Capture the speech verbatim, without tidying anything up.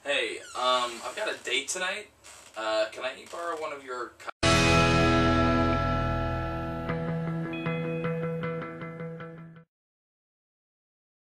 Hey, um, I've got a date tonight. Uh, can I borrow one of your